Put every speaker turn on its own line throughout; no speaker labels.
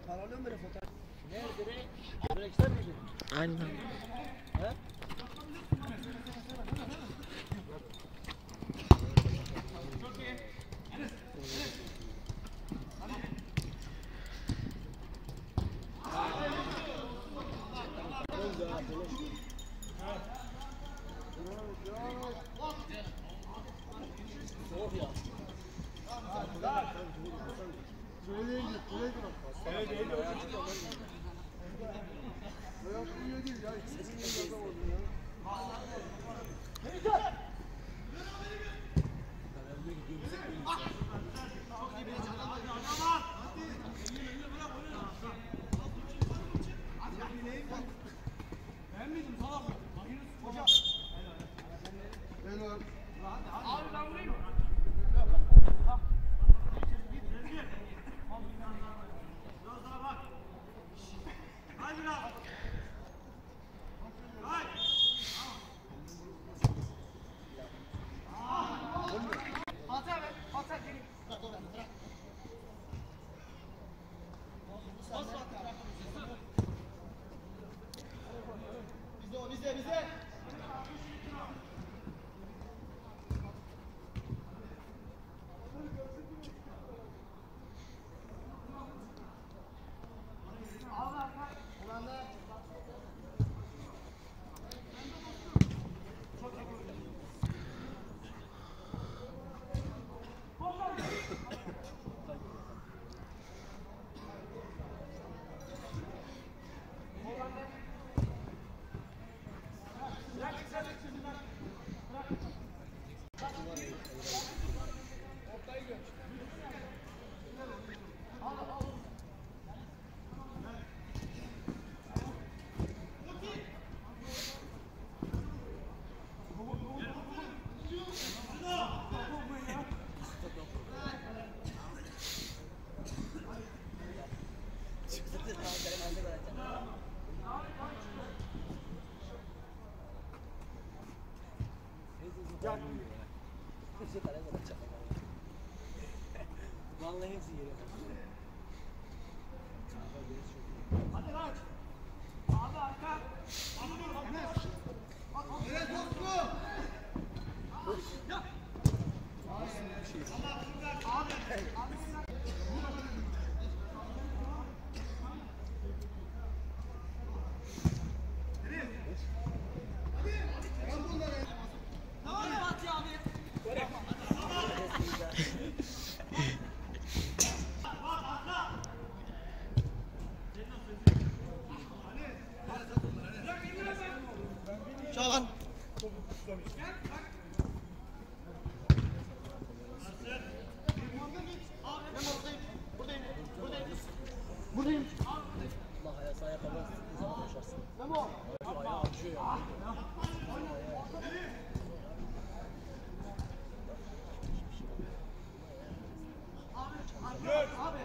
paralıyor mu böyle fotoğraf? Nerede? Böyle ister miydin?
Aynen.
He? Çok iyi. Soğuk ya. Bize. Vallahi hepsi geliyor. Hadi lan. Abi arka. Evet Bozku. Ya. Abi. Şahan. Buradayım. Allah ayağı sahaya kadar ne zaman koşarsın? Tamam. Ayağı acıyor ya. Abi.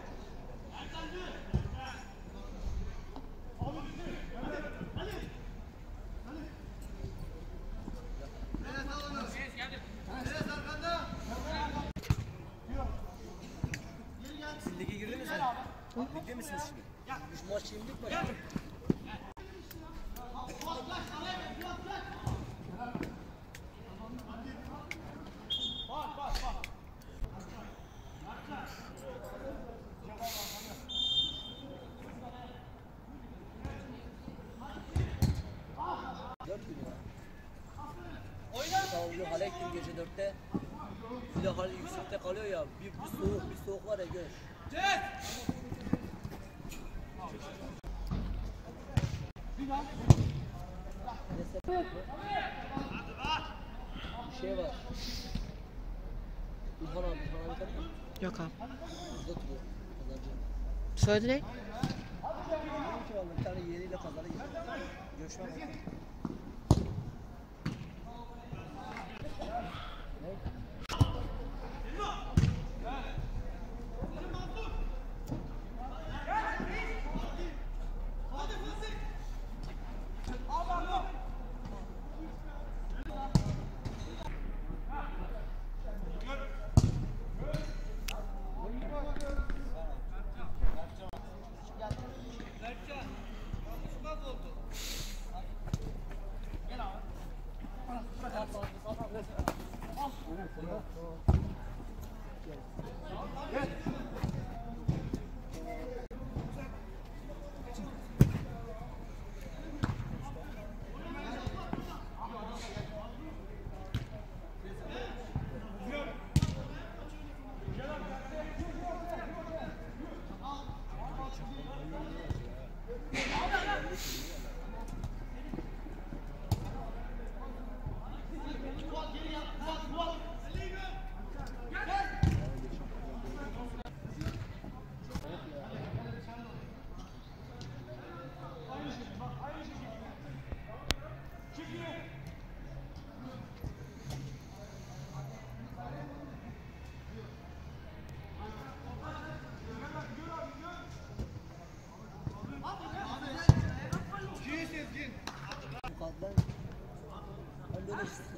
Siz lige girdin mi sen? Ligde misiniz şimdi? Biz maç yendik mi? Oyna. Hale gittim gece 4'te. Bir de hale yüksekte kalıyor ya. Bir soğuk var ya gör. Bir şey var. İlhan abi tanıyor musun?
Yok abi.
Burada oturuyor. Pazarcı.
Söyle ne?
Bir tane yeğeniyle pazara gidiyor. Görüşmek üzere.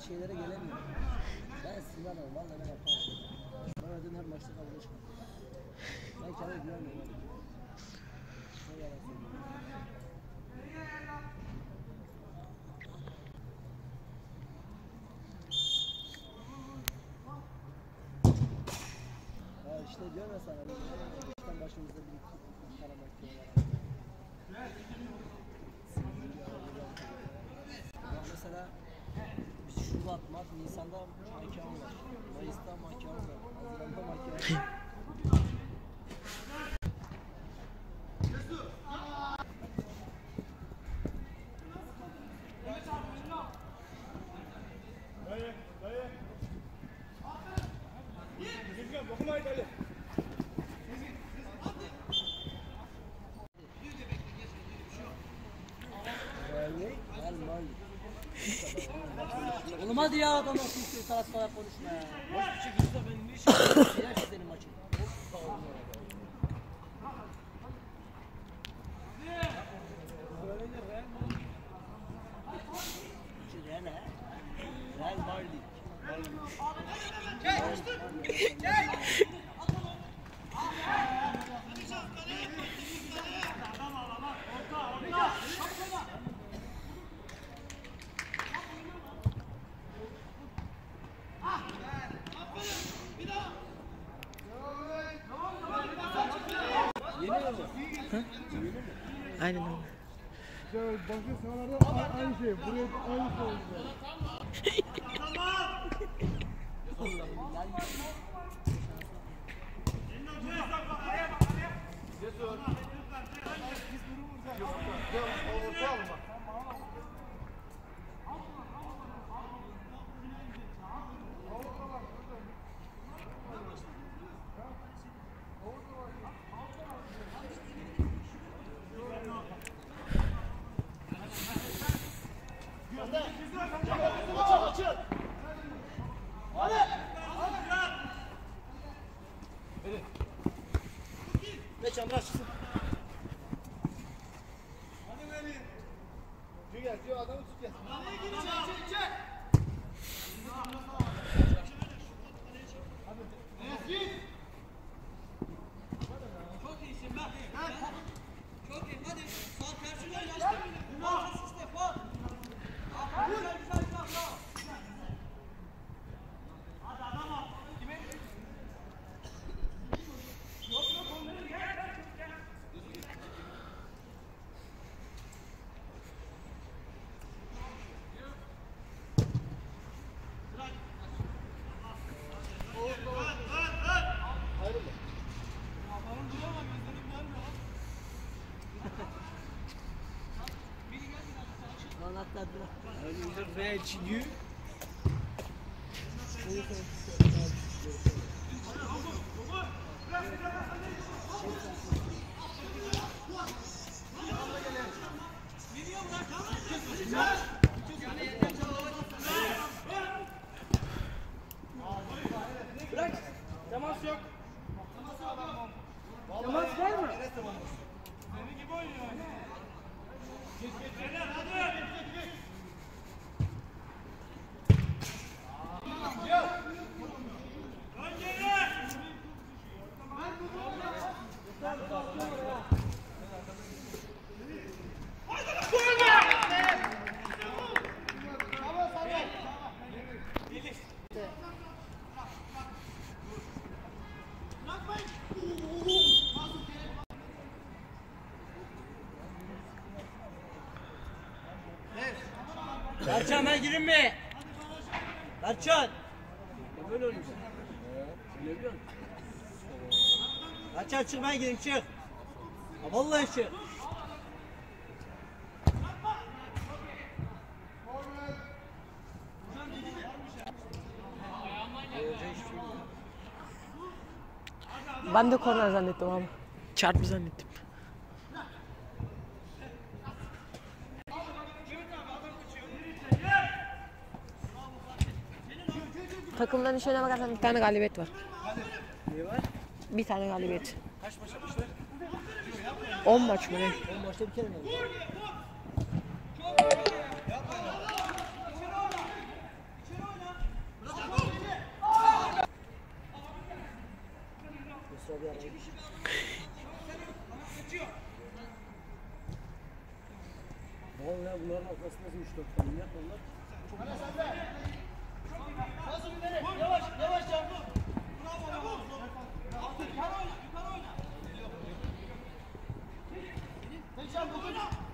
şeylere gelemiyorum. Ben Sinan'ım, vallahi ben yapamam. Ben ödüm her maçta kabul çıkmam. Ben kendime güvenmiyorum. Ne yalan söylüyorum. Ya işte diyorum ya sana, baştan başımızda bir iki para bakıyorlar. Ya mesela biz Şubat, Mart, Nisan'da mahkemem var. Mayıs'ta mahkemem var. Haziran'da mahkemem var. Oğlum hadi ya, adam nasıl istiyor salat salat konuşma ya. Boş bir şey girse benim bir işim yok. Yer senin maçın. Real Madrid.
Aynen öyle.
Başka sahalarda aynı şey. Buraya aynı şey oldu.
Ne çamur çıksın.
Gel, adamı tut gel.
Çok iyisin bak. Çok iyi. Hadi. Sağ tersine geçti. Bunlar asiste faul. Güzel güzel güzel. Hadi adam al. Kime? Yok onları gel.
Anlattılar.
Bırak. Temas yok. Temas var mı? Senin gibi oynuyor.
Berçan ben gireyim mi? Berçan. Böyle oynayacağım. Ne biliyorsun? Berçan çık ben gireyim çık. Ha, vallahi çık.
Ben de korner zannettim abi. Çarpı zannettim. Takımların şöyle bakarsan bir tane galibiyet var.
Ne var?
Bir tane galibiyet.
Kaç maç yapmışlar?
10 maç mı ne?
10 maçta bir kere mi oldu? Yusuf bir araya. Oğlum ya bunların arkasında 3-4 tane yap onlar.
Yavaş yavaş yavrum. Bravo bravo. Yukarı oyna yukarı oyna. Tekşan bugün.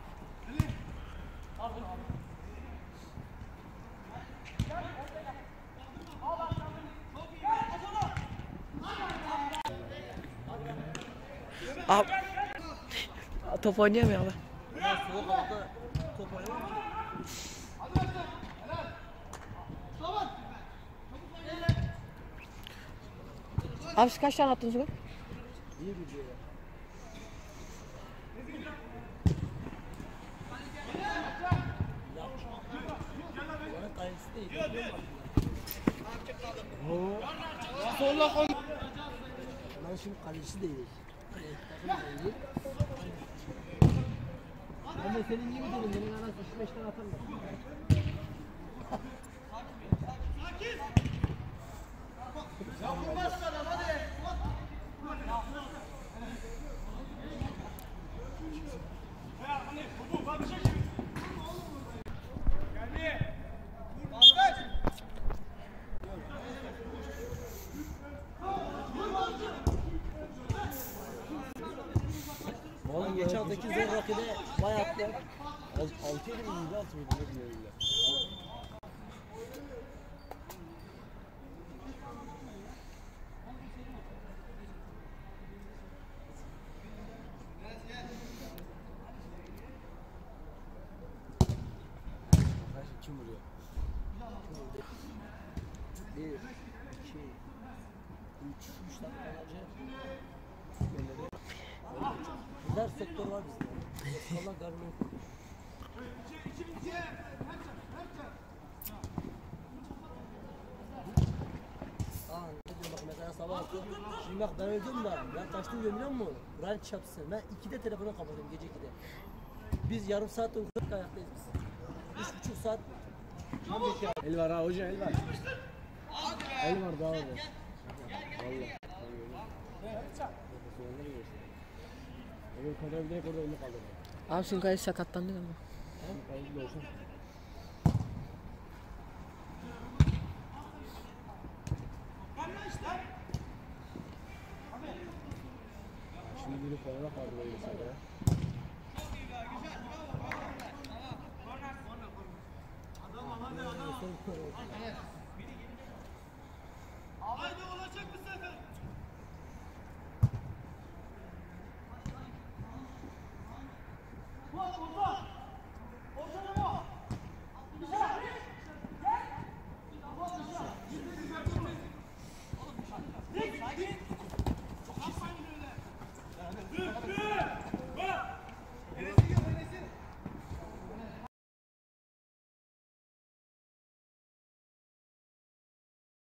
Abi. Top oynayamıyor abi.
Bunlar soğuk havada top oynamıyor ki.
Abi siz kaç tane attınız bugün?
İyi gidiyor ya. Bana kayısı değil.
Solla koy.
Ben şimdi kalecisi değil. Takım değil. Ben de senin gibi dedim. Benim anası 3-5 tane atarlar. Oğlum geçen haftaki zor rakibe bayağı attılar. 6 yedi mi 7-6 mıydı ne bileyim öyle. Arkadaşlar kim vuruyor? Kim vuruyor? 1, 2, 3 dakika önce güzel sektör var bizde. Allah garını ne diyor bak mesela sabah atıyorum. Şimdi bak ben öldüm de ben kaçtım diyor biliyor musun? Ranch çapsın. Ben 2'de telefonu kapatıyorum gece 2'de. Biz yarım saatte uykuyoruz ayaktayız biz. 3,5 saat. El var ha hoca el var. El var daha orada. Vallahi. Öbür kadar direkt orada ölü kaldı.
Abi sizin kaleci sakatlandı mı?
Hayırlı olsun. Şimdi biri koyana kaldı böyle mesela. Adam